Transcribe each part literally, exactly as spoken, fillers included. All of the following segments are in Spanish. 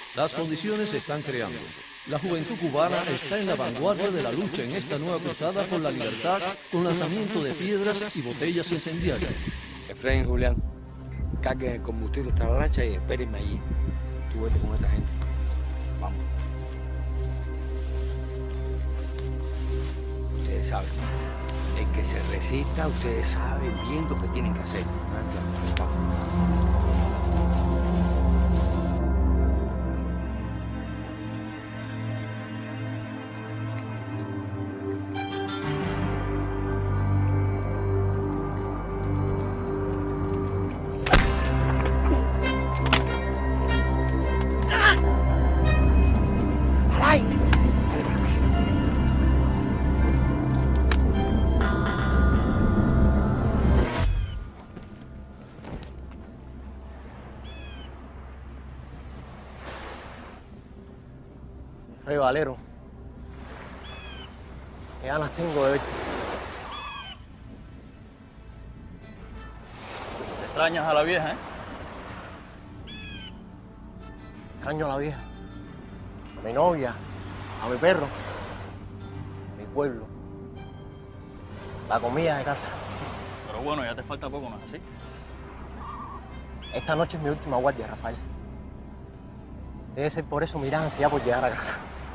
Las condiciones se están creando. La juventud cubana está en la vanguardia de la lucha en esta nueva cruzada por la libertad con lanzamiento de piedras y botellas incendiarias. Efraín y Julián, carguen el combustible hasta la lancha y espérenme allí. Tú vete con esta gente. Vamos. Ustedes saben. El que se resista, ustedes saben bien lo que tienen que hacer. Vamos. Hey, Valero, qué ganas tengo de verte. ¿Te extrañas a la vieja, eh? Extraño a la vieja, a mi novia, a mi perro, a mi pueblo, la comida de casa. Pero bueno, ya te falta poco, ¿no es así? Esta noche es mi última guardia, Rafael. Debe ser por eso mi gran ansiedad por llegar a casa.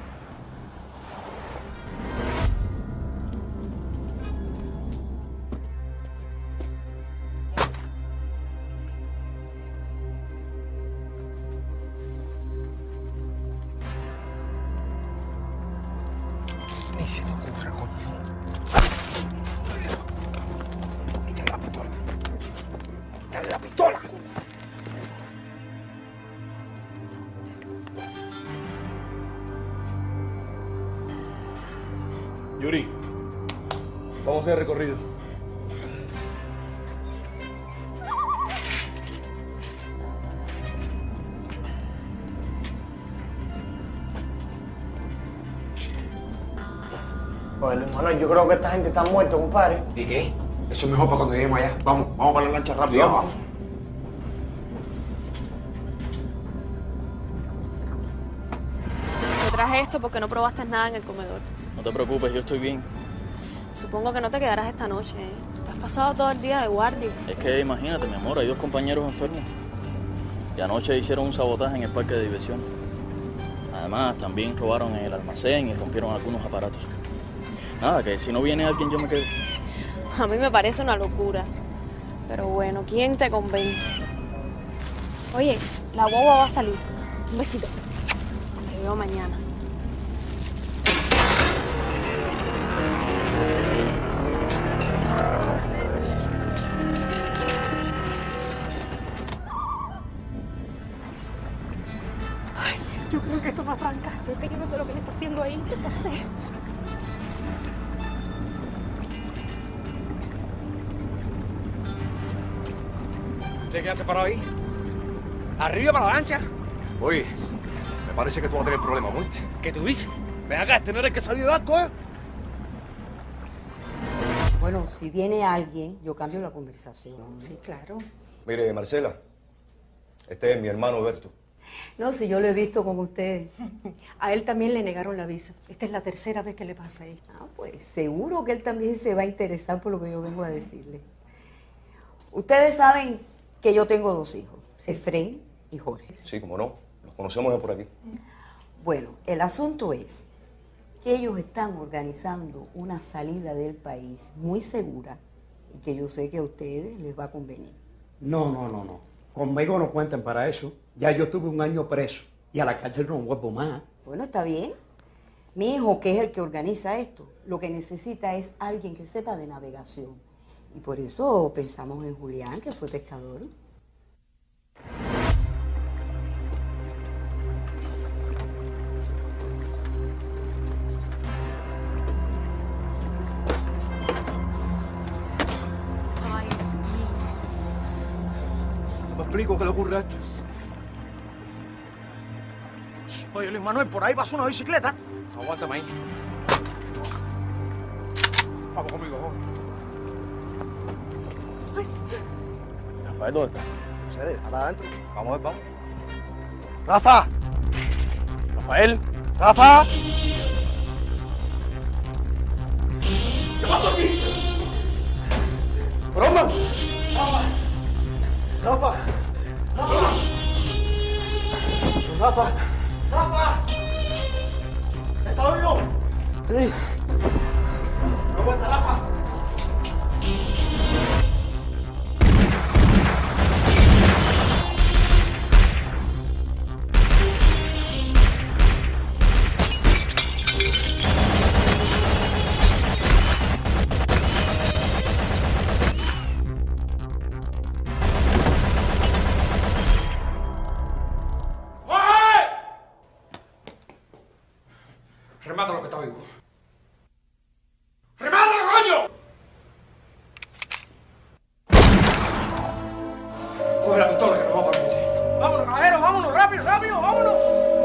Ni se te ocurra, coño. Quita la pistola. Quita la pistola. Yuri, vamos a hacer recorrido. Pues Luis Manuel, yo creo que esta gente está muerta, compadre. ¿Y qué? Eso es mejor para cuando lleguemos allá. Vamos, vamos para la lancha rápido. Vamos. Te traje esto porque no probaste nada en el comedor. No te preocupes, yo estoy bien. Supongo que no te quedarás esta noche, ¿eh? Te has pasado todo el día de guardia. Es que imagínate, mi amor, hay dos compañeros enfermos. Y anoche hicieron un sabotaje en el parque de diversiones. Además, también robaron el almacén y rompieron algunos aparatos. Nada, que si no viene alguien yo me quedo. A mí me parece una locura. Pero bueno, ¿quién te convence? Oye, la guagua va a salir. Un besito. Te veo mañana. Yo creo que esto no arranca. Creo que yo no sé lo que le está haciendo ahí. Yo no sé. ¿Usted qué hace parado ahí? ¿Arriba para la lancha? Oye, me parece que tú vas a tener problemas, ¿muerte? ¿Qué tú dices? Ven acá, este no era el que sabía de barco, ¿eh? Bueno, si viene alguien, yo cambio la conversación. Sí, claro. Mire, Marcela, este es mi hermano Berto. No, si yo lo he visto con ustedes. A él también le negaron la visa. Esta es la tercera vez que le pasa a él. Ah, pues seguro que él también se va a interesar por lo que yo vengo a decirle. Ustedes saben que yo tengo dos hijos, Efraín y Jorge. Sí, como no, los conocemos de por aquí. Bueno, el asunto es que ellos están organizando una salida del país muy segura y que yo sé que a ustedes les va a convenir. No, no, no, no. Conmigo no cuenten para eso. Ya yo estuve un año preso y a la cárcel no vuelvo más. Bueno, está bien. Mi hijo, que es el que organiza esto, lo que necesita es alguien que sepa de navegación. Y por eso pensamos en Julián, que fue pescador. Ay, ¿Me explico qué le ocurre a esto? Oye, Luis Manuel, por ahí pasa una bicicleta. Aguántame ahí. Vamos conmigo, vamos. Rafael, ¿dónde está? Cede, para adentro. Vamos a ver, vamos. ¡Rafa! Rafael, Rafa. ¿Qué pasó aquí? ¡Broma! Rafa. Rafa. Rafa. Rafa. Rafa. ¿Estás vivo? Sí. No aguanta, Rafa. Remátalo que está vivo. ¡Remátalo, coño! Coge la pistola que nos vamos al bote. Vámonos, caballero, vámonos, rápido, rápido, vámonos.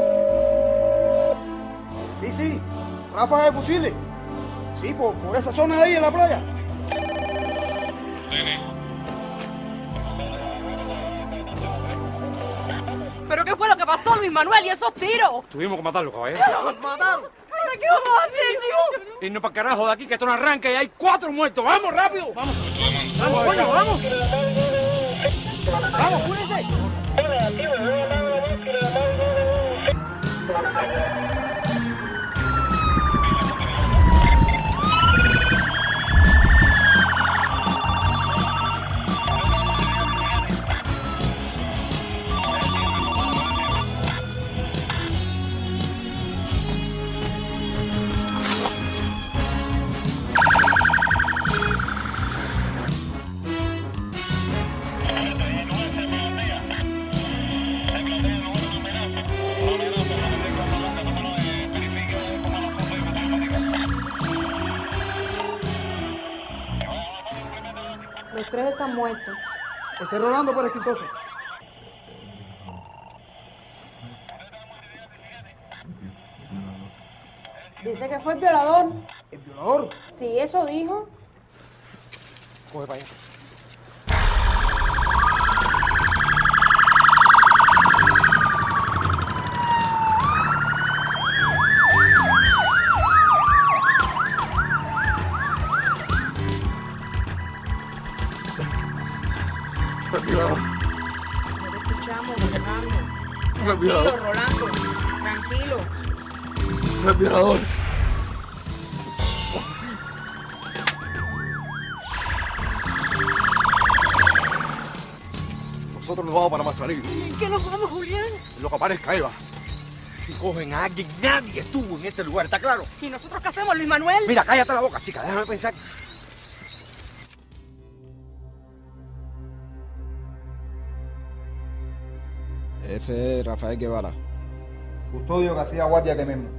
Sí, sí. Rafa de fusiles. Sí, por, por esa zona de ahí en la playa. ¿Pero qué fue lo que pasó, Luis Manuel, y esos tiros? Tuvimos que matarlo, caballero. ¡Nos mataron! ¿Qué vamos a hacer, tío? Irnos para el carajo de aquí, que esto no arranca y hay cuatro muertos. ¡Vamos, rápido! ¡Vamos! ¡Vamos, coño, vamos! ¡Vamos, cuídense! Los tres están muertos. José Rolando por escritoso. Dice que fue el violador. ¿El violador? Sí, eso dijo. Coge para allá. Lo escuchamos, Rolando. Fue el violador. Tranquilo, Rolando. Tranquilo. Fue el violador. Nosotros nos vamos para Manzanillo. ¿En qué nos vamos, Julián? En lo que aparezca, Eva. Si cogen a alguien, nadie estuvo en este lugar, ¿está claro? ¿Y nosotros qué hacemos, Luis Manuel? Mira, cállate la boca, chica, déjame pensar. Ese es Rafael Guevara. Custodio que hacía guardia que mismo.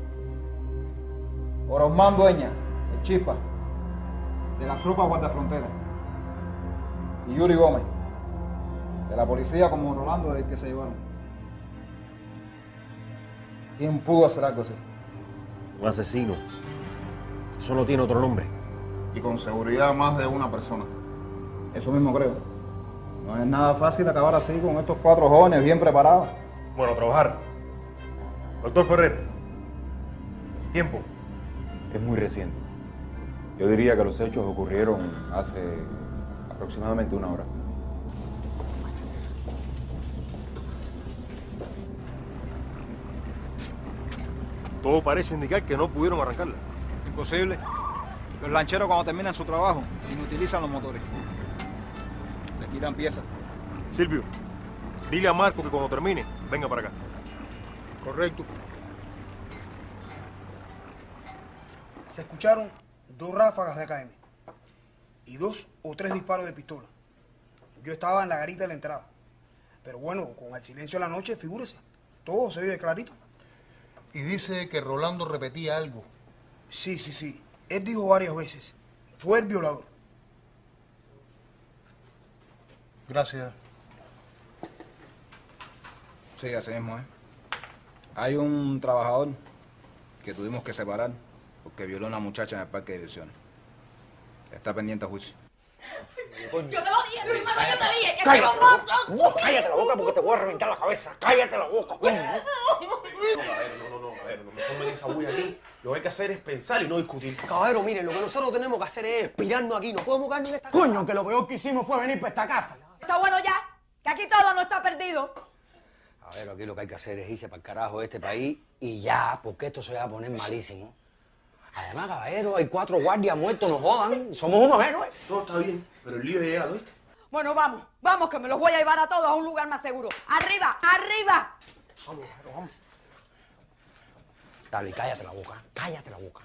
Orosmán Dueña, el Chispa, de la tropa guardafrontera. Y Yuri Gómez, de la policía como Rolando, del que se llevaron. ¿Quién pudo hacer algo así? Un asesino. Eso no tiene otro nombre. Y con seguridad más de una persona. Eso mismo creo. No es nada fácil acabar así con estos cuatro jóvenes bien preparados. Bueno, trabajar. Doctor Ferrer, tiempo. Es muy reciente. Yo diría que los hechos ocurrieron hace aproximadamente una hora. Todo parece indicar que no pudieron arrancarla. Imposible. Los lancheros cuando terminan su trabajo inutilizan los motores. Les quitan piezas. Silvio, dile a Marco que cuando termine, venga para acá. Correcto. Se escucharon dos ráfagas de A K M y dos o tres disparos de pistola. Yo estaba en la garita de la entrada. Pero bueno, con el silencio de la noche, figúrese, todo se oye clarito. Y dice que Rolando repetía algo. Sí, sí, sí. Él dijo varias veces. Fue el violador. Gracias. Sí, así mismo, ¿eh? Hay un trabajador que tuvimos que separar porque violó a una muchacha en el parque de diversiones. Está pendiente a juicio. coño. Yo te lo dije, Luis Manuel, yo te dije que Cállate te la boca, cállate la boca porque te voy a reventar la cabeza. Cállate la boca, coño. No, a ver, no, no, no, a ver, no me formen esa bulla aquí. Lo que hay que hacer es pensar y no discutir. Caballero, miren, lo que nosotros tenemos que hacer es pirarnos aquí. No podemos quedarnos en esta casa. Coño, que lo peor que hicimos fue venir para esta casa. Está bueno ya, que aquí todo no está perdido. A ver, aquí lo que hay que hacer es irse para el carajo de este país y ya, porque esto se va a poner malísimo. Además, caballero, hay cuatro guardias muertos, nos jodan. Somos unos héroes. Todo está bien, pero el lío ha llegado, ¿viste? Bueno, vamos, vamos, que me los voy a llevar a todos a un lugar más seguro. ¡Arriba, arriba! Vamos, caballero, vamos. Dale, cállate la boca, cállate la boca.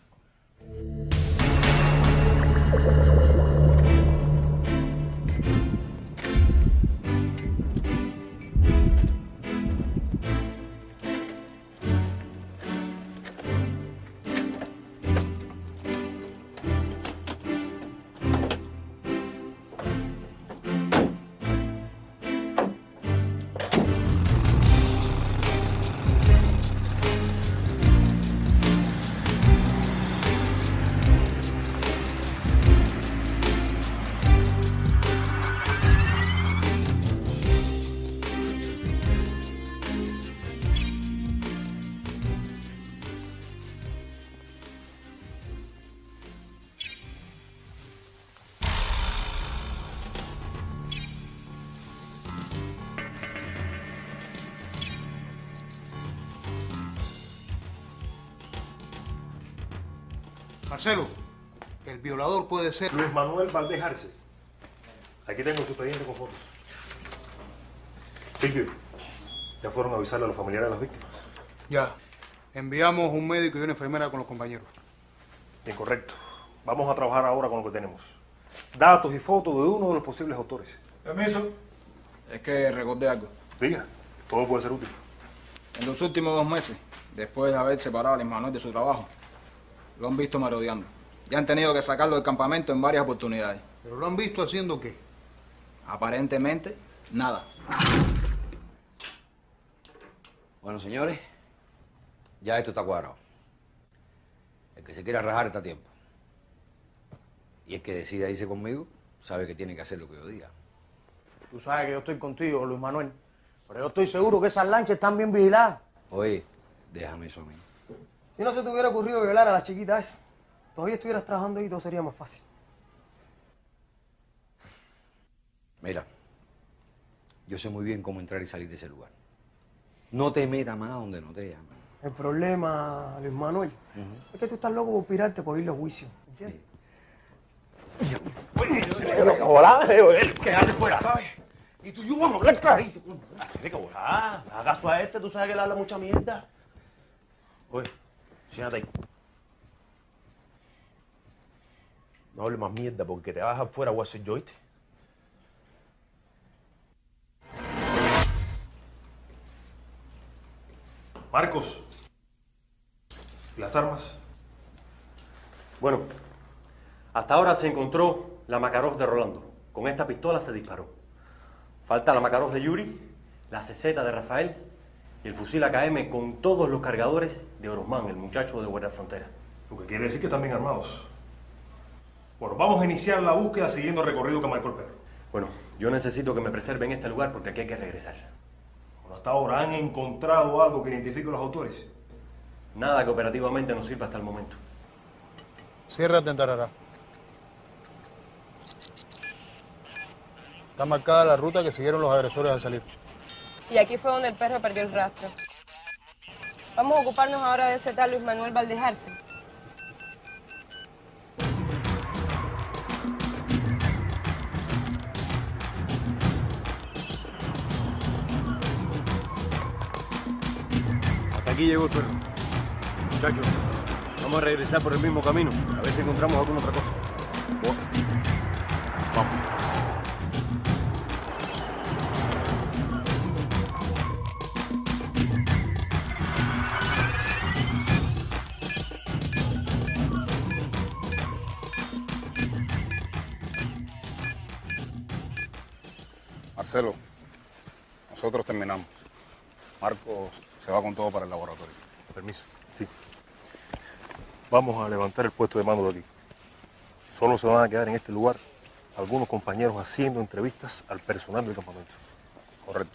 Marcelo, el violador puede ser... Luis Manuel Valdés Arce. Aquí tengo su expediente con fotos. Silvio, ¿ya fueron a avisarle a los familiares de las víctimas? Ya. Enviamos un médico y una enfermera con los compañeros. Bien, correcto. Vamos a trabajar ahora con lo que tenemos. Datos y fotos de uno de los posibles autores. Permiso. Es que recordé algo. Diga, todo puede ser útil. En los últimos dos meses, después de haber separado a Luis Manuel de su trabajo, lo han visto merodeando. Ya han tenido que sacarlo del campamento en varias oportunidades. ¿Pero lo han visto haciendo qué? Aparentemente, nada. Bueno, señores, ya esto está cuadrado. El que se quiera rajar está a tiempo. Y el que decida irse conmigo, sabe que tiene que hacer lo que yo diga. Tú sabes que yo estoy contigo, Luis Manuel. Pero yo estoy seguro que esas lanchas están bien vigiladas. Oye, déjame eso a mí. Si no se te hubiera ocurrido violar a las chiquitas, todavía estuvieras trabajando ahí y todo sería más fácil. Mira, yo sé muy bien cómo entrar y salir de ese lugar. No te metas más donde no te llaman. El problema, Luis Manuel, es que tú estás loco por pirarte por ir a juicio. ¿Entiendes? Hola, quédate fuera, ¿sabes? Y tú y yo vamos a hablar clarito. Hacer que volá. Haga caso a este, tú sabes que le habla mucha mierda. Oye, siéntate ahí. No hables más mierda porque te vas afuera, voy a hacer yo, ¿viste? Marcos, ¿y las armas? Bueno, hasta ahora se encontró la Makarov de Rolando. Con esta pistola se disparó. Falta la Makarov de Yuri, la C Z de Rafael y el fusil A K M con todos los cargadores de Orozmán, el muchacho de Guardia Frontera. Lo que quiere decir que están bien armados. Bueno, vamos a iniciar la búsqueda siguiendo el recorrido que marcó el perro. Bueno, yo necesito que me preserven este lugar porque aquí hay que regresar. Bueno, hasta ahora, ¿han encontrado algo que identifique a los autores? Nada que operativamente nos sirva hasta el momento. Ciérrate en Tarará. Está marcada la ruta que siguieron los agresores al salir. Y aquí fue donde el perro perdió el rastro. Vamos a ocuparnos ahora de ese tal Luis Manuel Valdés Arce. Hasta aquí llegó el perro. Muchachos, vamos a regresar por el mismo camino, a ver si encontramos alguna otra cosa. Vamos. Marcelo, nosotros terminamos. Marcos se va con todo para el laboratorio. Permiso. Sí. Vamos a levantar el puesto de mando de aquí. Solo se van a quedar en este lugar algunos compañeros haciendo entrevistas al personal del campamento. Correcto.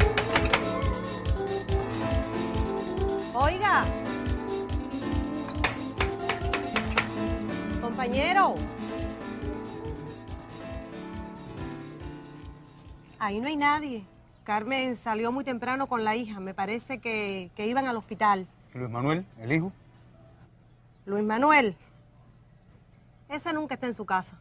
Oiga. Compañero. Ahí no hay nadie. Carmen salió muy temprano con la hija. Me parece que, que iban al hospital. ¿Y Luis Manuel, el hijo? Luis Manuel. Ese nunca está en su casa.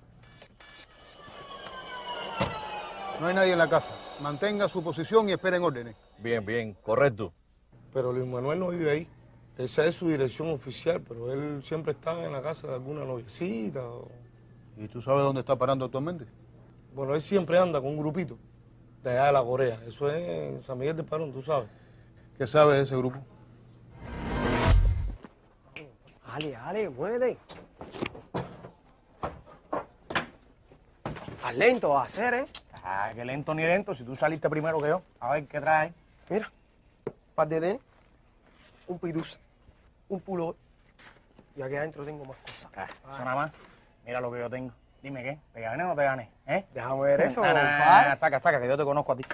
No hay nadie en la casa. Mantenga su posición y esperen órdenes. Bien, bien, correcto. Pero Luis Manuel no vive ahí. Esa es su dirección oficial, pero él siempre está en la casa de alguna noviecita. O... ¿Y tú sabes dónde está parando actualmente? Bueno, él siempre anda con un grupito de allá de la Corea. Eso es en San Miguel de Parón, tú sabes. ¿Qué sabes de ese grupo? Ale, Ale, muévete. Haz lento vas a hacer, ¿eh? Ah, que lento ni lento, si tú saliste primero que yo. A ver, ¿qué traes? Mira, par de tenis, un piruz, un pullover. Y aquí adentro tengo más cosas. Ah, eso nada más. Mira lo que yo tengo. Dime qué, ¿te gané o no te gané? ¿Eh? Déjame ver eso, nah, nah, compadre. Saca, saca, que yo te conozco a ti.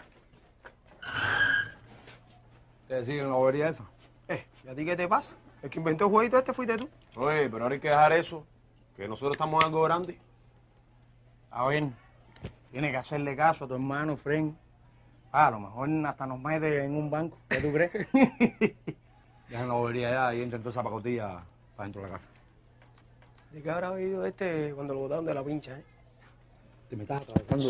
¿Te siguen la bobería esa? Eh, ¿y a ti qué te pasa? El que inventó el jueguito este fuiste tú. Oye, pero ahora hay que dejar eso, que nosotros estamos en algo grande. A ver, tiene que hacerle caso a tu hermano, Fren. Ah, a lo mejor hasta nos mete en un banco. ¿Qué tú crees? Dejan la bobería allá y entran toda esa pacotilla para dentro de la casa. ¿De qué habrá oído este cuando lo botaron de la pincha, eh? Te me estás atravesando.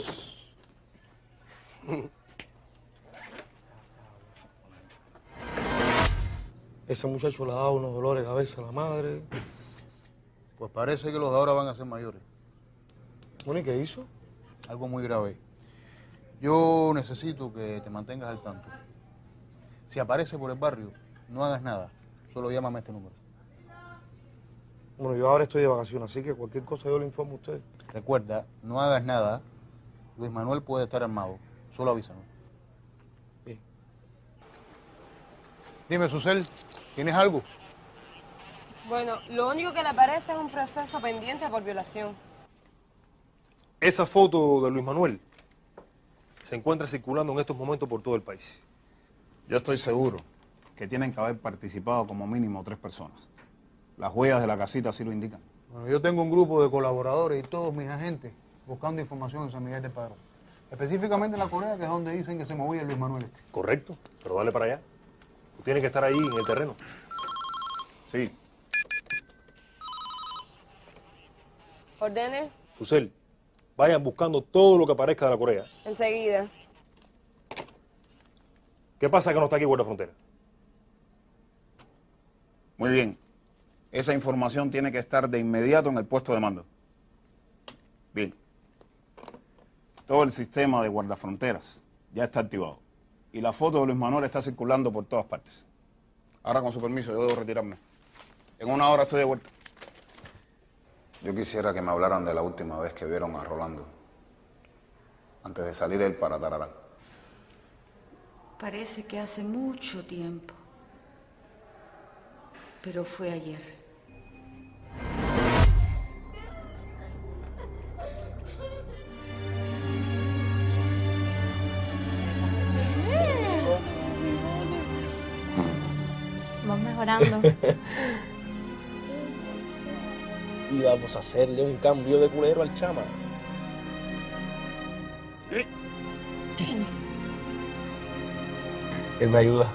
Ese muchacho le ha dado unos dolores de cabeza a la madre. Pues parece que los de ahora van a ser mayores. Bueno, ¿y qué hizo? Algo muy grave. Yo necesito que te mantengas al tanto. Si aparece por el barrio, no hagas nada. Solo llámame a este número. Bueno, yo ahora estoy de vacaciones, así que cualquier cosa yo le informo a usted. Recuerda, no hagas nada. Luis Manuel puede estar armado. Solo avísanos. Bien. Dime, Susel, ¿tienes algo? Bueno, lo único que le parece es un proceso pendiente por violación. Esa foto de Luis Manuel se encuentra circulando en estos momentos por todo el país. Yo estoy seguro que tienen que haber participado como mínimo tres personas. Las huellas de la casita así lo indican. Bueno, yo tengo un grupo de colaboradores y todos mis agentes buscando información en San Miguel de Padrón. Específicamente en la Corea, que es donde dicen que se movía Luis Manuel este. Correcto, pero dale para allá. Tú tienes que estar ahí en el terreno. Sí. ¿Órdenes? Susel, vayan buscando todo lo que aparezca de la Corea. Enseguida. ¿Qué pasa que no está aquí Guardia Frontera? Muy bien. Esa información tiene que estar de inmediato en el puesto de mando. Bien. Todo el sistema de guardafronteras ya está activado. Y la foto de Luis Manuel está circulando por todas partes. Ahora, con su permiso, yo debo retirarme. En una hora estoy de vuelta. Yo quisiera que me hablaran de la última vez que vieron a Rolando. Antes de salir él para Tararán. Parece que hace mucho tiempo. Pero fue ayer. Vas mejorando. Y vamos a hacerle un cambio de culero al chama. Él me ayuda.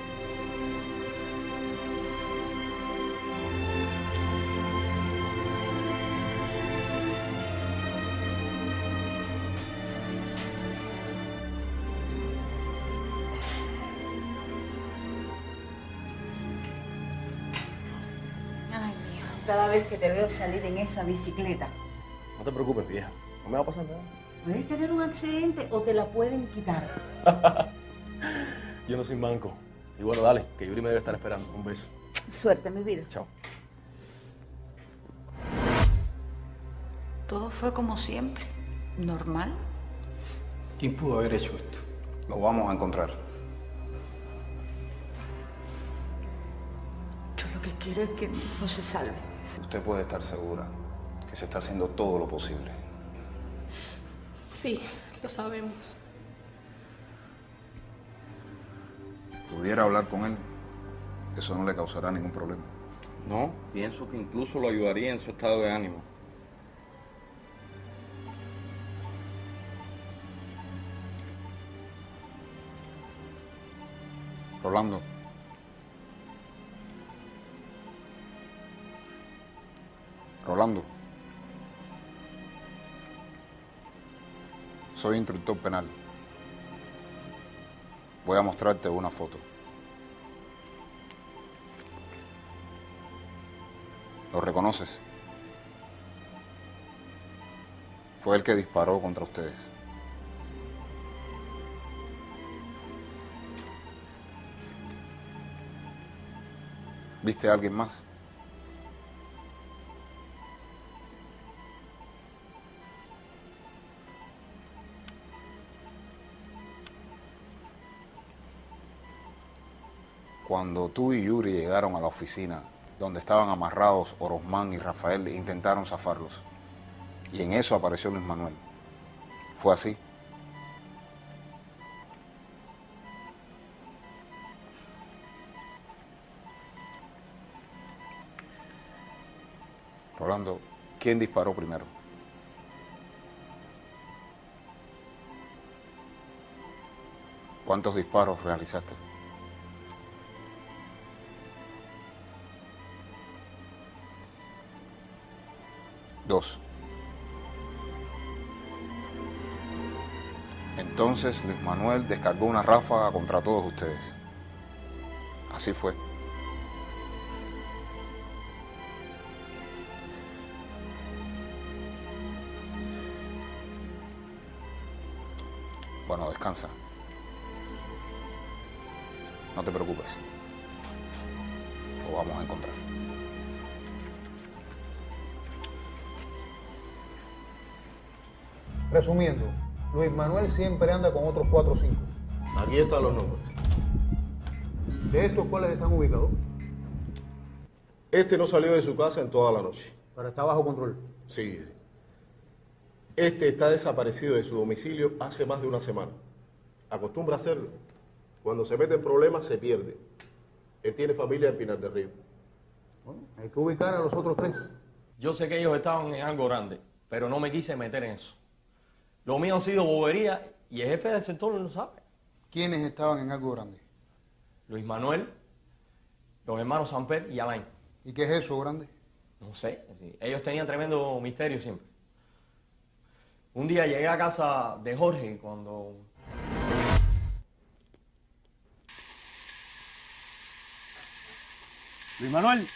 Ay, mijo, cada vez que te veo salir en esa bicicleta, No te preocupes, vieja. No me va a pasar nada. puedes tener un accidente o te la pueden quitar. Yo no soy manco. Y bueno, dale, que Yuri me debe estar esperando. Un beso. Suerte, mi vida. Chao. Todo fue como siempre, normal. ¿Quién pudo haber hecho esto? Lo vamos a encontrar. Yo lo que quiero es que mi hijo se salve. Usted puede estar segura que se está haciendo todo lo posible. Sí, lo sabemos. ¿Pudiera hablar con él? Eso no le causará ningún problema. No, pienso que incluso lo ayudaría en su estado de ánimo. Rolando. Rolando. Soy instructor penal. Voy a mostrarte una foto. ¿Lo reconoces? Fue el que disparó contra ustedes. ¿Viste a alguien más? Cuando tú y Yuri llegaron a la oficina donde estaban amarrados Orozmán y Rafael, intentaron zafarlos. Y en eso apareció Luis Manuel. ¿Fue así? Rolando, ¿quién disparó primero? ¿Cuántos disparos realizaste? Dos. Entonces Luis Manuel descargó una ráfaga contra todos ustedes. Así fue. Bueno, descansa. No te preocupes. Lo vamos a encontrar. Resumiendo, Luis Manuel siempre anda con otros cuatro o cinco. Aquí están los nombres. ¿De estos cuáles están ubicados? Este no salió de su casa en toda la noche. Pero está bajo control. Sí. Este está desaparecido de su domicilio hace más de una semana. Acostumbra hacerlo. Cuando se mete en problemas, se pierde. Él tiene familia en Pinar del Río. Bueno, hay que ubicar a los otros tres. Yo sé que ellos estaban en algo grande, pero no me quise meter en eso. Lo mío han sido bobería y el jefe del sector lo sabe. ¿Quiénes estaban en algo grande? Luis Manuel, los hermanos Samper y Alain. ¿Y qué es eso grande? No sé, ellos tenían tremendo misterio siempre. Un día llegué a casa de Jorge cuando... Luis Manuel.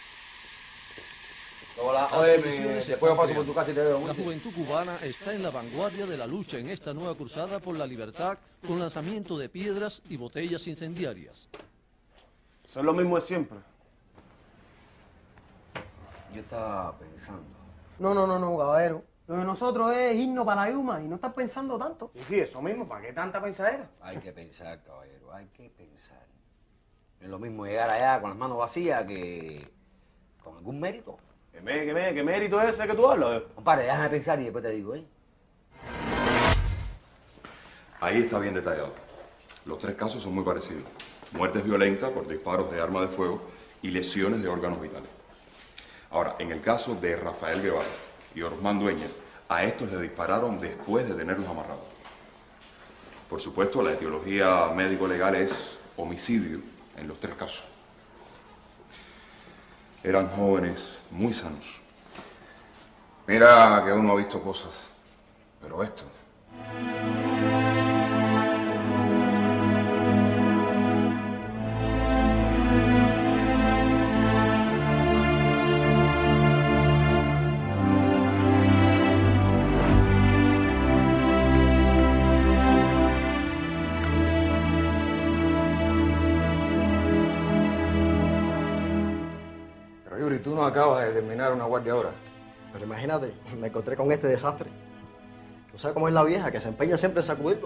Hola, Las oye, tensiones después yo están paso por tu casa y te veo. La juventud cubana está en la vanguardia de la lucha en esta nueva cruzada por la libertad con lanzamiento de piedras y botellas incendiarias. Eso es lo mismo de siempre. Yo estaba pensando. No, no, no, no, caballero. Lo de nosotros es irnos para la Yuma y no estar pensando tanto. Y sí, eso mismo, ¿para qué tanta pensadera? Hay que pensar, caballero, hay que pensar. No es lo mismo llegar allá con las manos vacías que con algún mérito. ¿Qué, me, qué, me, qué mérito es ese que tú hablas? Compadre, déjame pensar y después te digo, ¿eh? Ahí está bien detallado. Los tres casos son muy parecidos. Muertes violentas por disparos de arma de fuego y lesiones de órganos vitales. Ahora, en el caso de Rafael Guevara y Orozmán Dueña, a estos le dispararon después de tenerlos amarrados. Por supuesto, la etiología médico-legal es homicidio en los tres casos. Eran jóvenes muy sanos. Mira que uno ha visto cosas, pero esto... Tú no acabas de terminar una guardia ahora. Pero imagínate, me encontré con este desastre. ¿Tú sabes cómo es la vieja, que se empeña siempre en sacudirlo?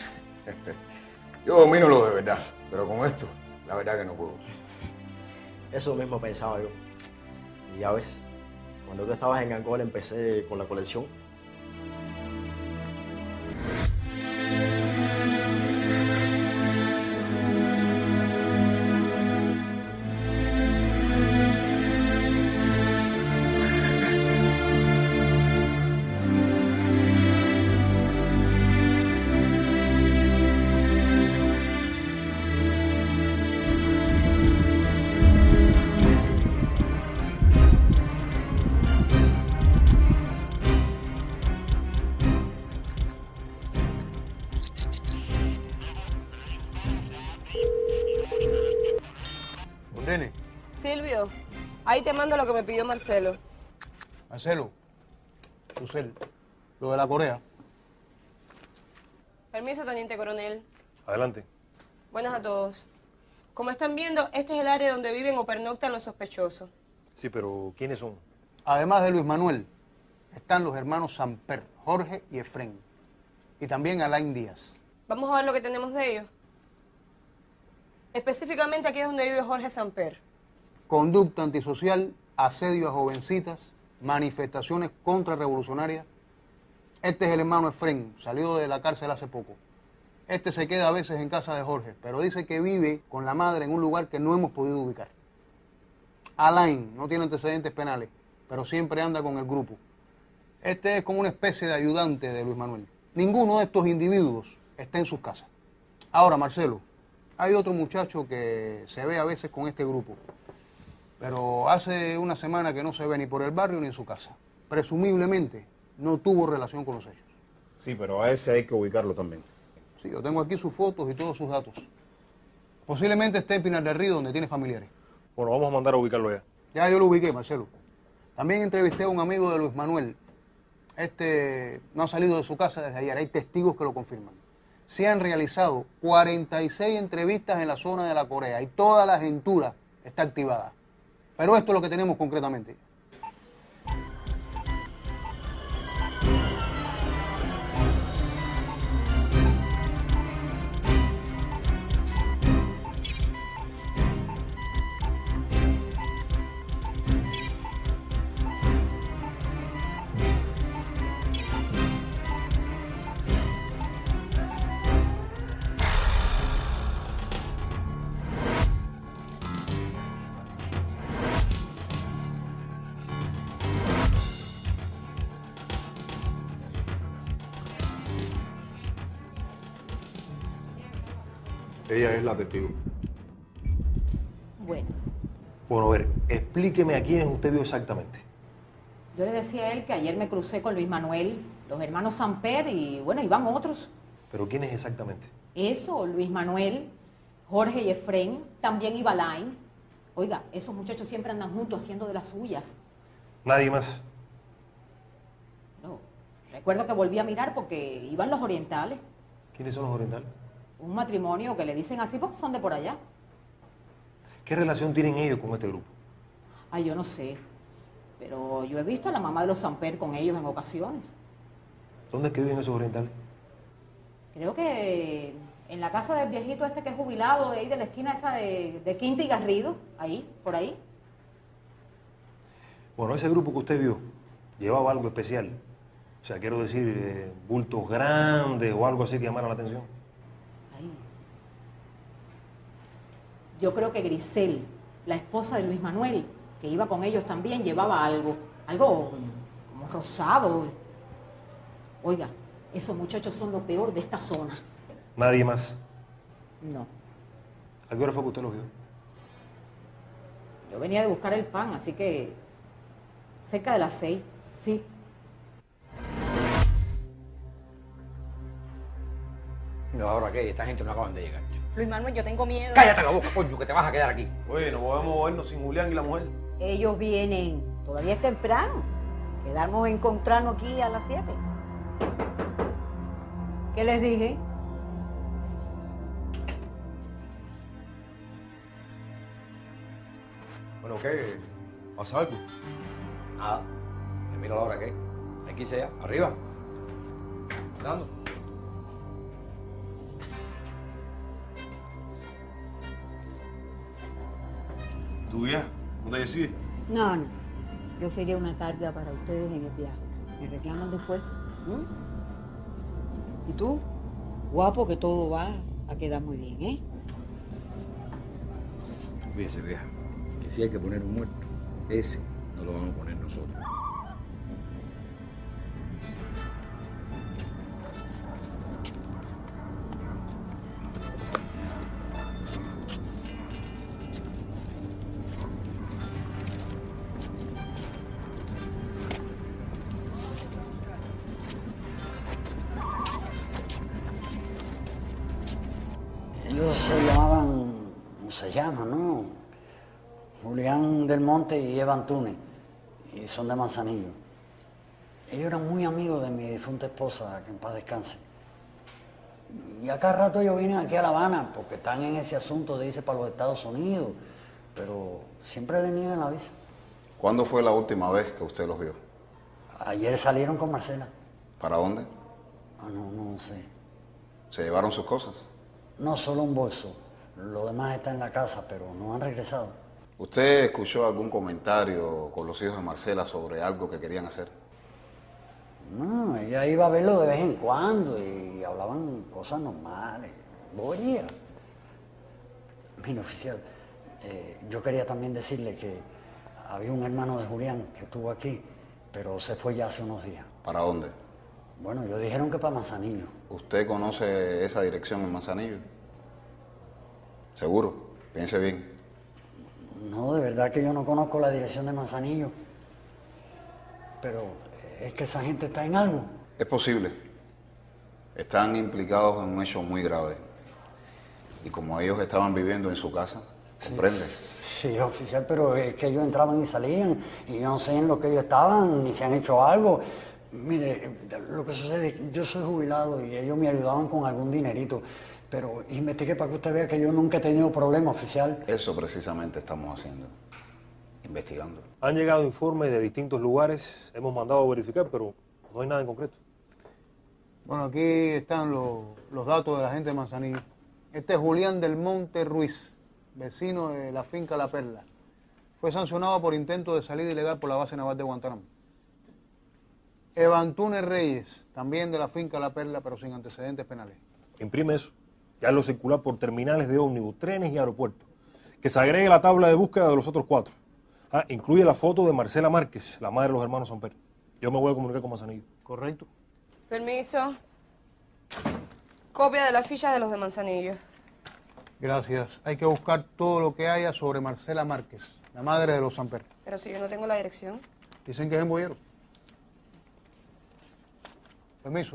Yo domino lo de verdad, pero con esto, la verdad que no puedo. Eso mismo pensaba yo. Y ya ves, cuando tú estabas en Angola empecé con la colección. Nene. Silvio, ahí te mando lo que me pidió Marcelo. Marcelo, tu cel, lo de la Corea. Permiso, teniente coronel. Adelante. Buenas a todos. Como están viendo, este es el área donde viven o pernoctan los sospechosos. Sí, pero ¿quiénes son? Además de Luis Manuel, están los hermanos Samper, Jorge y Efrén. Y también Alain Díaz. Vamos a ver lo que tenemos de ellos. Específicamente aquí es donde vive Jorge Samper. Conducta antisocial, asedio a jovencitas, manifestaciones contrarrevolucionarias. Este es el hermano Efrén, salió de la cárcel hace poco. Este se queda a veces en casa de Jorge, pero dice que vive con la madre en un lugar que no hemos podido ubicar. Alain no tiene antecedentes penales, pero siempre anda con el grupo. Este es como una especie de ayudante de Luis Manuel. Ninguno de estos individuos está en sus casas. Ahora, Marcelo, hay otro muchacho que se ve a veces con este grupo, pero hace una semana que no se ve ni por el barrio ni en su casa. Presumiblemente no tuvo relación con los hechos. Sí, pero a ese hay que ubicarlo también. Sí, yo tengo aquí sus fotos y todos sus datos. Posiblemente esté en Pinar del Río, donde tiene familiares. Bueno, vamos a mandar a ubicarlo ya. Ya yo lo ubiqué, Marcelo. También entrevisté a un amigo de Luis Manuel. Este no ha salido de su casa desde ayer. Hay testigos que lo confirman. Se han realizado cuarenta y seis entrevistas en la zona de la Corea y toda la agentura está activada. Pero esto es lo que tenemos concretamente. Ella es la testigo. Buenas. Bueno, a ver, explíqueme a quiénes usted vio exactamente. Yo le decía a él que ayer me crucé con Luis Manuel, los hermanos Samper y, bueno, iban otros. ¿Pero quiénes exactamente? Eso, Luis Manuel, Jorge y Efrén, también iba Alain. Oiga, esos muchachos siempre andan juntos haciendo de las suyas. ¿Nadie más? No. Recuerdo que volví a mirar porque iban los orientales. ¿Quiénes son los orientales? Un matrimonio que le dicen así porque son de por allá. ¿Qué relación tienen ellos con este grupo? Ay, yo no sé. Pero yo he visto a la mamá de los Samper con ellos en ocasiones. ¿Dónde es que viven esos orientales? Creo que en la casa del viejito este que es jubilado, de ahí de la esquina esa de, de Quinta y Garrido, ahí, por ahí. Bueno, ese grupo que usted vio llevaba algo especial. O sea, quiero decir, eh, bultos grandes o algo así que llamara la atención. Yo creo que Grisel, la esposa de Luis Manuel, que iba con ellos también, llevaba algo, algo como rosado. Oiga, esos muchachos son lo peor de esta zona. ¿Nadie más? No. ¿A qué hora fue que usted los vio? Yo venía de buscar el pan, así que cerca de las seis, sí. No, ahora qué, esta gente no acaban de llegar. Luis Manuel, yo tengo miedo. Cállate la boca, coño, que te vas a quedar aquí. Oye, no podemos movernos sin Julián y la mujer. Ellos vienen. Todavía es temprano. Quedamos a encontrarnos aquí a las siete. ¿Qué les dije? Bueno, ¿qué? ¿Pasa algo? Nada. Mira la hora que aquí sea, arriba. Dando. ¿Tú ya? ¿No te decides? No, no. Yo sería una carga para ustedes en el viaje. Me reclaman después. ¿Mm? ¿Y tú? Guapo, que todo va a quedar muy bien, ¿eh? Fíjese, vieja, que si hay que poner un muerto, ese no lo vamos a poner nosotros. Ellos se llamaban, ¿cómo se llama, no? Julián del Monte y Eva Antunes, y son de Manzanillo. Ellos eran muy amigos de mi difunta esposa, que en paz descanse. Y a cada rato ellos vienen aquí a La Habana, porque están en ese asunto de irse para los Estados Unidos, pero siempre le niegan la visa. ¿Cuándo fue la última vez que usted los vio? Ayer salieron con Marcela. ¿Para dónde? Ah, no, no sé. ¿Se llevaron sus cosas? No, solo un bolso. Lo demás está en la casa, pero no han regresado. ¿Usted escuchó algún comentario con los hijos de Marcela sobre algo que querían hacer? No, ella iba a verlo de vez en cuando y hablaban cosas normales, boberías. Mire, oficial, eh, yo quería también decirle que había un hermano de Julián que estuvo aquí, pero se fue ya hace unos días. ¿Para dónde? Bueno, ellos dijeron que para Manzanillo. ¿Usted conoce esa dirección en Manzanillo? ¿Seguro? Piense bien. No, de verdad que yo no conozco la dirección de Manzanillo. Pero es que esa gente está en algo. Es posible. Están implicados en un hecho muy grave. Y como ellos estaban viviendo en su casa, ¿comprende? Sí, oficial, pero es que ellos entraban y salían y yo no sé en lo que ellos estaban, ni si han hecho algo. Mire, lo que sucede es que yo soy jubilado y ellos me ayudaban con algún dinerito, pero investigue para que usted vea que yo nunca he tenido problema, oficial. Eso precisamente estamos haciendo, investigando. Han llegado informes de distintos lugares, hemos mandado a verificar, pero no hay nada en concreto. Bueno, aquí están los, los datos de la gente de Manzanillo. Este es Julián del Monte Ruiz, vecino de la finca La Perla. Fue sancionado por intento de salida ilegal por la base naval de Guantánamo. Eva Antunes Reyes, también de la finca La Perla, pero sin antecedentes penales. Imprime eso. Ya lo circular por terminales de ómnibus, trenes y aeropuertos. Que se agregue la tabla de búsqueda de los otros cuatro. Ah, incluye la foto de Marcela Márquez, la madre de los hermanos Samper. Yo me voy a comunicar con Manzanillo. Correcto. Permiso. Copia de las fichas de los de Manzanillo. Gracias. Hay que buscar todo lo que haya sobre Marcela Márquez, la madre de los Samper. Pero si yo no tengo la dirección. Dicen que es en Boyero. Permiso.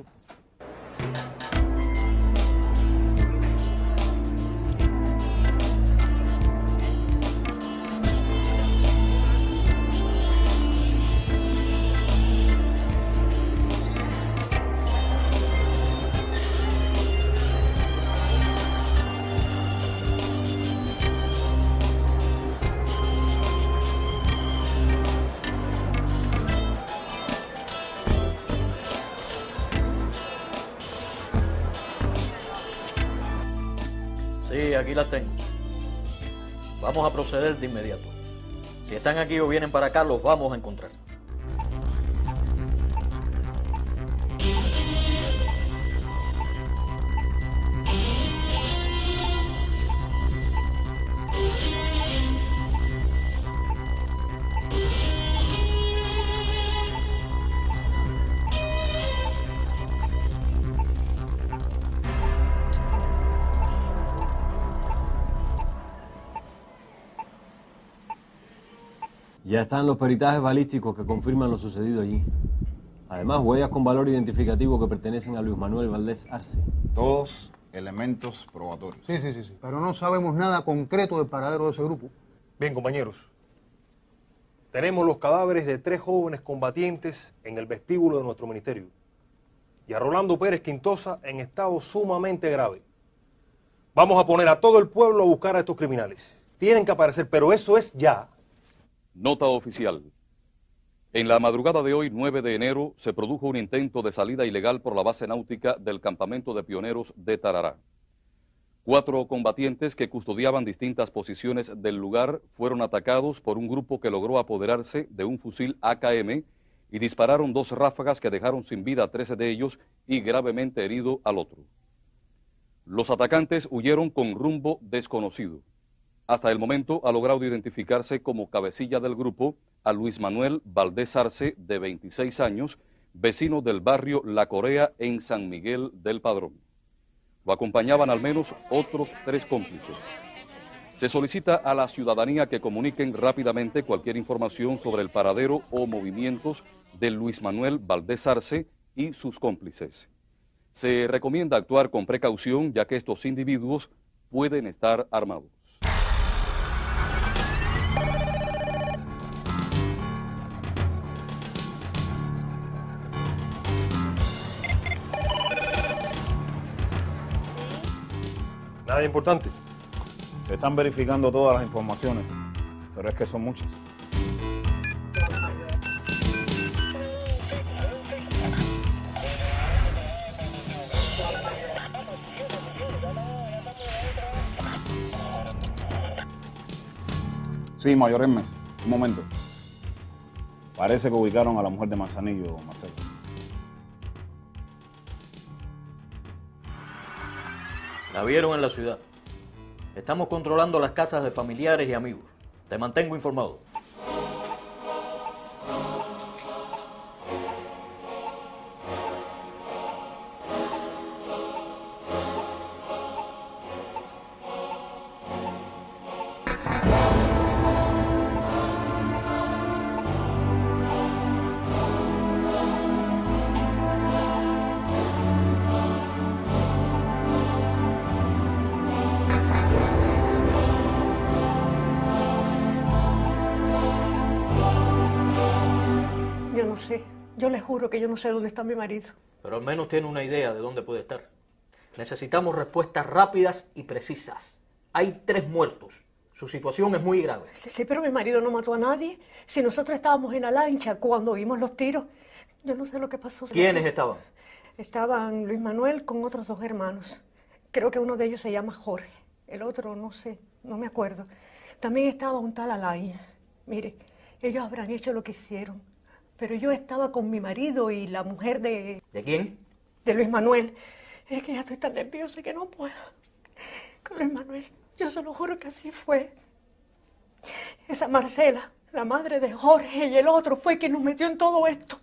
Sí, aquí las tengo. Vamos a proceder de inmediato. Si están aquí o vienen para acá, los vamos a encontrar. Ya están los peritajes balísticos que confirman lo sucedido allí. Además, huellas con valor identificativo que pertenecen a Luis Manuel Valdés Arce. Todos elementos probatorios. Sí, sí, sí, sí. Pero no sabemos nada concreto del paradero de ese grupo. Bien, compañeros. Tenemos los cadáveres de tres jóvenes combatientes en el vestíbulo de nuestro ministerio. Y a Rolando Pérez Quintosa en estado sumamente grave. Vamos a poner a todo el pueblo a buscar a estos criminales. Tienen que aparecer, pero eso es ya. Nota oficial. En la madrugada de hoy, nueve de enero, se produjo un intento de salida ilegal por la base náutica del campamento de pioneros de Tarará. Cuatro combatientes que custodiaban distintas posiciones del lugar fueron atacados por un grupo que logró apoderarse de un fusil A K M y dispararon dos ráfagas que dejaron sin vida a trece de ellos y gravemente herido al otro. Los atacantes huyeron con rumbo desconocido. Hasta el momento ha logrado identificarse como cabecilla del grupo a Luis Manuel Valdés Arce, de veintiséis años, vecino del barrio La Corea en San Miguel del Padrón. Lo acompañaban al menos otros tres cómplices. Se solicita a la ciudadanía que comuniquen rápidamente cualquier información sobre el paradero o movimientos de Luis Manuel Valdés Arce y sus cómplices. Se recomienda actuar con precaución, ya que estos individuos pueden estar armados. Nada importante. Se están verificando todas las informaciones, pero es que son muchas. Sí, mayor Hermes, un momento. Parece que ubicaron a la mujer de Manzanillo, Marcelo. La vieron en la ciudad. Estamos controlando las casas de familiares y amigos. Te mantengo informado. Yo les juro que yo no sé dónde está mi marido. Pero al menos tiene una idea de dónde puede estar. Necesitamos respuestas rápidas y precisas. Hay tres muertos. Su situación es muy grave. Sí, sí, pero mi marido no mató a nadie. Si nosotros estábamos en la lancha cuando oímos los tiros, yo no sé lo que pasó. ¿Quiénes estaban? Estaban Luis Manuel con otros dos hermanos. Creo que uno de ellos se llama Jorge. El otro no sé, no me acuerdo. También estaba un tal Alain. Mire, ellos habrán hecho lo que hicieron. Pero yo estaba con mi marido y la mujer de... ¿De quién? De Luis Manuel. Es que ya estoy tan nerviosa que no puedo. Con Luis Manuel, yo se lo juro que así fue. Esa Marcela, la madre de Jorge y el otro, fue quien nos metió en todo esto.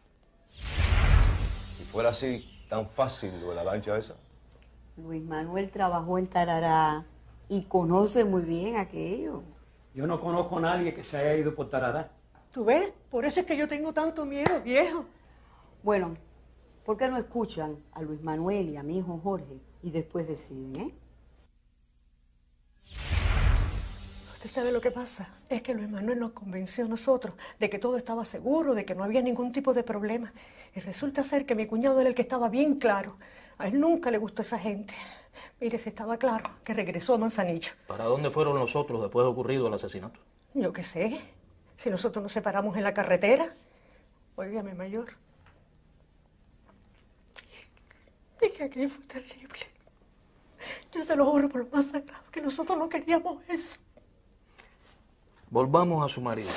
Si fuera así, tan fácil lo de la lancha esa. Luis Manuel trabajó en Tarará y conoce muy bien aquello. Yo no conozco a nadie que se haya ido por Tarará. ¿Tú ves? Por eso es que yo tengo tanto miedo, viejo. Bueno, ¿por qué no escuchan a Luis Manuel y a mi hijo Jorge y después deciden, eh? ¿Usted sabe lo que pasa? Es que Luis Manuel nos convenció a nosotros de que todo estaba seguro, de que no había ningún tipo de problema. Y resulta ser que mi cuñado era el que estaba bien claro. A él nunca le gustó esa gente. Mire, si estaba claro que regresó a Manzanillo. ¿Para dónde fueron los otros después de ocurrido el asesinato? Yo qué sé. Si nosotros nos separamos en la carretera. Óigame, mayor. Es que aquello fue terrible. Yo se lo juro por lo más sagrado que nosotros no queríamos eso. Volvamos a su marido.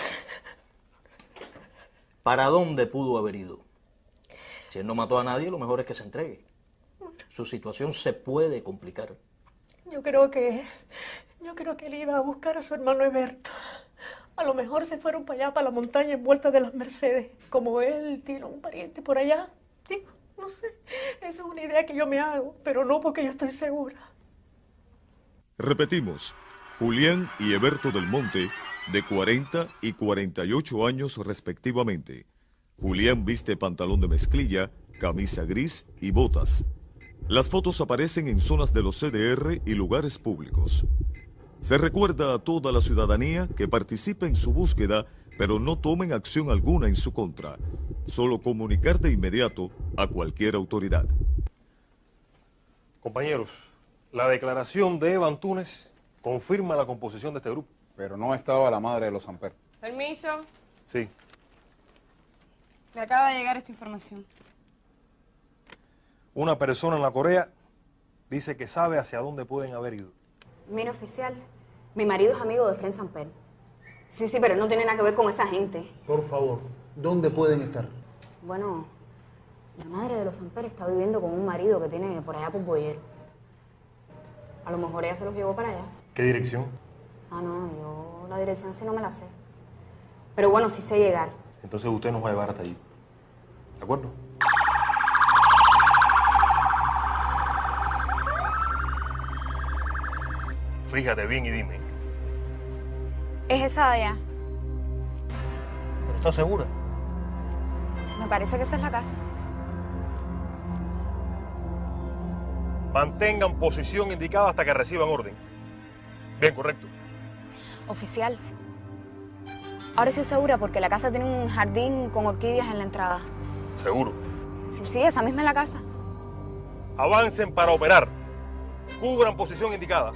¿Para dónde pudo haber ido? Si él no mató a nadie, lo mejor es que se entregue. Su situación se puede complicar. Yo creo que... Yo creo que él iba a buscar a su hermano Eberto. A lo mejor se fueron para allá, para la montaña envuelta de las Mercedes. Como él tiene un pariente por allá. Digo, no sé. Esa es una idea que yo me hago, pero no porque yo estoy segura. Repetimos. Julián y Eberto del Monte, de cuarenta y cuarenta y ocho años respectivamente. Julián viste pantalón de mezclilla, camisa gris y botas. Las fotos aparecen en zonas de los C D R y lugares públicos. Se recuerda a toda la ciudadanía que participe en su búsqueda, pero no tomen acción alguna en su contra. Solo comunicar de inmediato a cualquier autoridad. Compañeros, la declaración de Eva Antúnez confirma la composición de este grupo. Pero no estaba la madre de los Amper. Permiso. Sí. Me acaba de llegar esta información. Una persona en la Corea dice que sabe hacia dónde pueden haber ido. Mira, oficial, mi marido es amigo de Fren Samper. Sí, sí, pero él no tiene nada que ver con esa gente. Por favor, ¿dónde pueden estar? Bueno, la madre de los Samper está viviendo con un marido que tiene por allá por Boyero. A lo mejor ella se los llevó para allá. ¿Qué dirección? Ah, no, yo la dirección sí no me la sé. Pero bueno, sí sé llegar. Entonces usted nos va a llevar hasta allí. ¿De acuerdo? Fíjate bien y dime. Es esa de allá. ¿Pero estás segura? Me parece que esa es la casa. Mantengan posición indicada hasta que reciban orden. Bien, correcto. Oficial, ahora estoy segura porque la casa tiene un jardín con orquídeas en la entrada. ¿Seguro? Sí, sí, esa misma es la casa. Avancen para operar. Cubran posición indicada.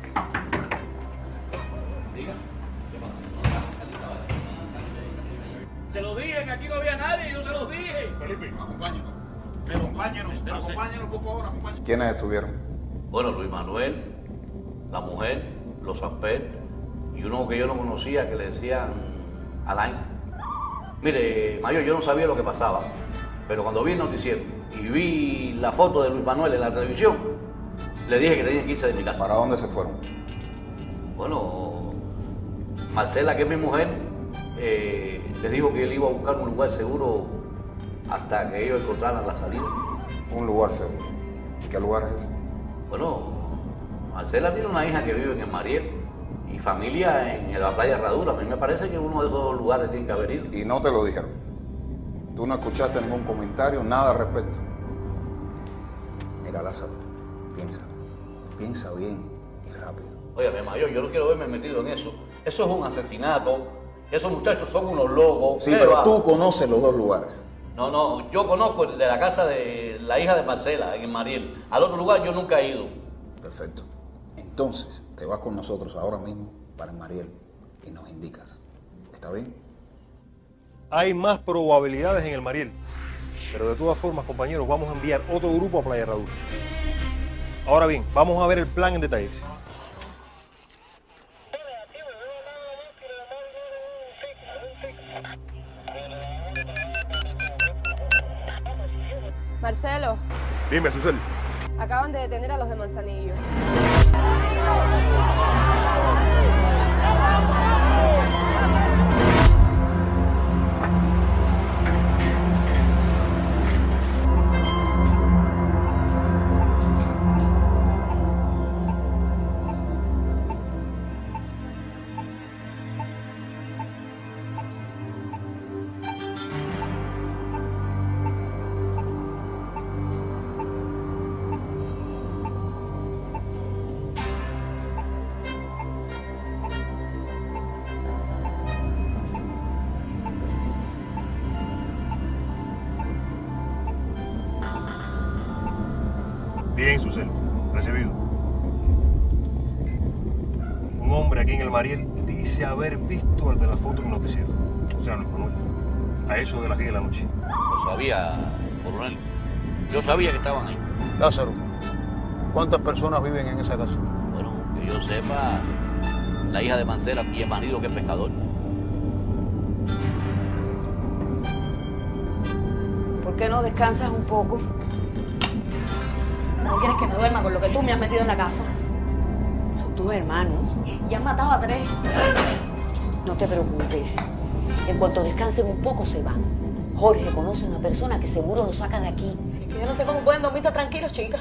Se lo dije que aquí no había nadie, yo se los dije. Felipe, acompáñenos. Acompáñenos, acompáñenos, por favor, acompáñenos. ¿Quiénes estuvieron? Bueno, Luis Manuel, la mujer, los Amper y uno que yo no conocía que le decían Alain. Mire, mayor, yo no sabía lo que pasaba, pero cuando vi el noticiero y vi la foto de Luis Manuel en la televisión, le dije que tenía que irse de mi casa. ¿Para dónde se fueron? Bueno, Marcela, que es mi mujer, eh, les dijo que él iba a buscar un lugar seguro hasta que ellos encontraran la salida. Un lugar seguro. ¿Y qué lugar es ese? Bueno, Marcela tiene una hija que vive en el Mariel y familia en la playa Herradura. A mí me parece que uno de esos lugares tiene que haber ido. Y no te lo dijeron. Tú no escuchaste ningún comentario, nada al respecto. Mira, Lázaro, piensa. Piensa bien y rápido. Óyame, mayor, yo no quiero verme metido en eso. Eso es un asesinato. Esos muchachos son unos locos. Sí, pero va? Tú conoces los dos lugares. No, no, yo conozco el de la casa de la hija de Marcela, en el Mariel. Al otro lugar yo nunca he ido. Perfecto. Entonces, te vas con nosotros ahora mismo para el Mariel y nos indicas. ¿Está bien? Hay más probabilidades en el Mariel. Pero de todas formas, compañeros, vamos a enviar otro grupo a Playa Herradura. Ahora bien, vamos a ver el plan en detalles. Marcelo, Dime, Susel. acaban de detener a los de Manzanillo. Bien, Susel. Recibido. Un hombre aquí en el Mariel dice haber visto al de la foto en el noticiero. O sea, Luis Manuel. A eso de las diez de la noche. Lo sabía, coronel. Yo sabía que estaban ahí. Lázaro, ¿cuántas personas viven en esa casa? Bueno, que yo sepa, la hija de Marcela y el marido que es pescador. ¿Por qué no descansas un poco? ¿No quieres que me duerma con lo que tú me has metido en la casa? Son tus hermanos. Y han matado a tres. No te preocupes. En cuanto descansen un poco, se van. Jorge conoce una persona que seguro lo saca de aquí. Sí, que yo no sé cómo pueden dormir tan tranquilos, chicas.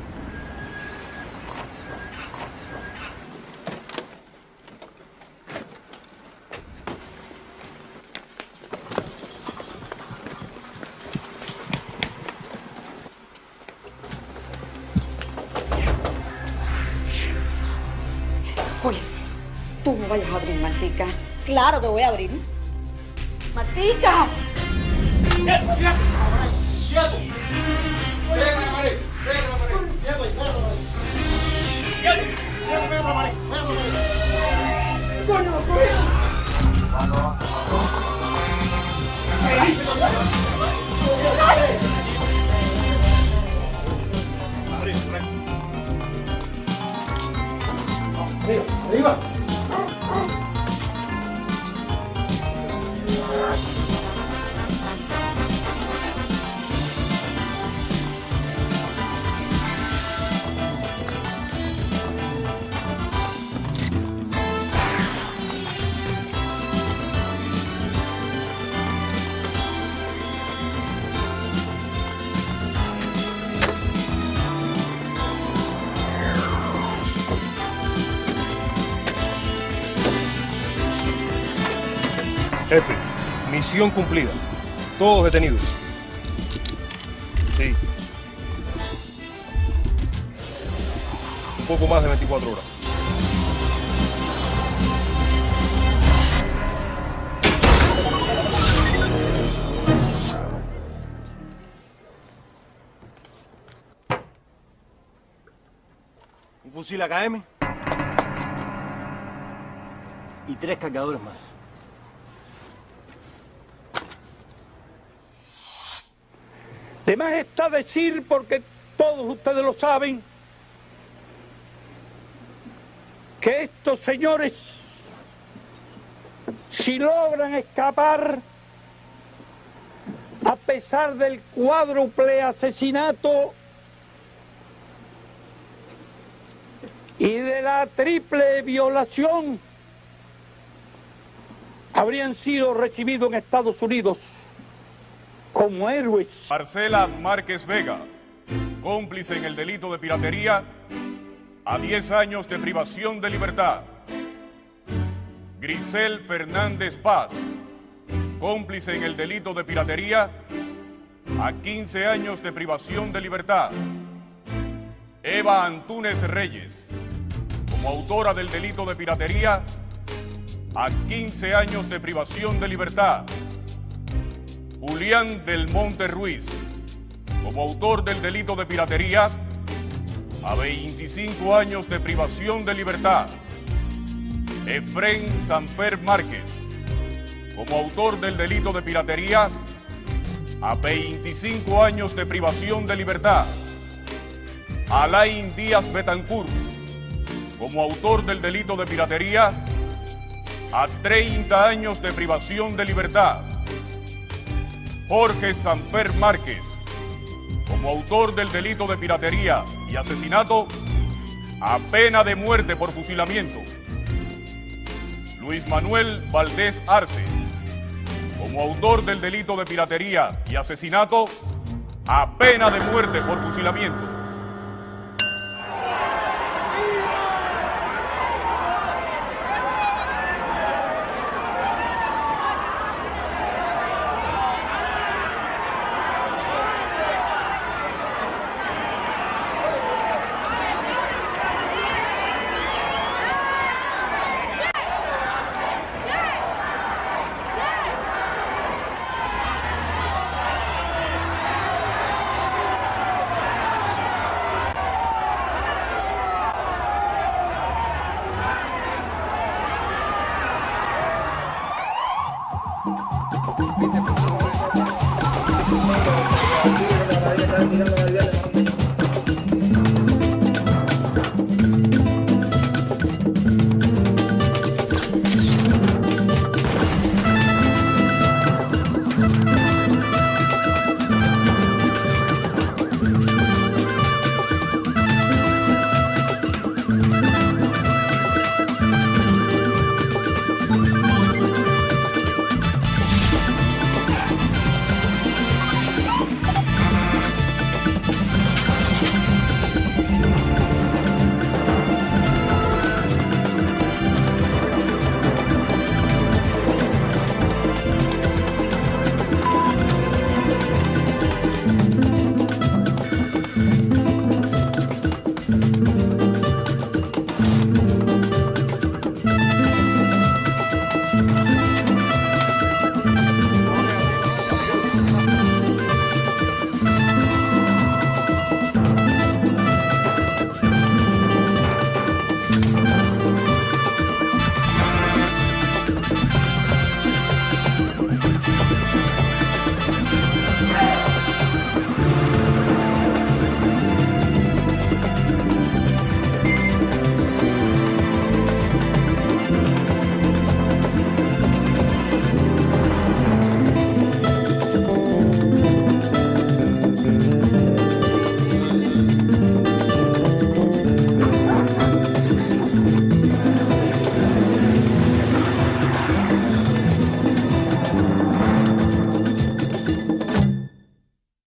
Oye, tú no vayas a abrir, Martica. Claro que voy a abrir. ¡Martica! ¡Quieto, quieto! ¡Quieto! ¡Venga, María! ¡Venga, María! ¡Quieto, quieto! ¡Quieto! ¡Quieto, venga, María! ¡Venga, María! ¡Coño, coño! ¡Arriba! Jefe, misión cumplida. Todos detenidos. Sí. Un poco más de veinticuatro horas. fusil A K M y tres cargadores más. De más está decir, porque todos ustedes lo saben, que estos señores, si logran escapar, a pesar del cuádruple asesinato y de la triple violación, habrían sido recibidos en Estados Unidos como héroes. Marcela Márquez Vega, cómplice en el delito de piratería, a diez años de privación de libertad. Grisel Fernández Paz, cómplice en el delito de piratería, a quince años de privación de libertad. Eva Antúnez Reyes, como autora del delito de piratería, a quince años de privación de libertad. Julián del Monte Ruiz, como autor del delito de piratería, a veinticinco años de privación de libertad. Efrén Samper Márquez, como autor del delito de piratería, a veinticinco años de privación de libertad. Alain Díaz Betancourt, como autor del delito de piratería, a treinta años de privación de libertad. Jorge Samper Márquez, como autor del delito de piratería y asesinato, a pena de muerte por fusilamiento. Luis Manuel Valdés Arce, como autor del delito de piratería y asesinato, a pena de muerte por fusilamiento. Viste,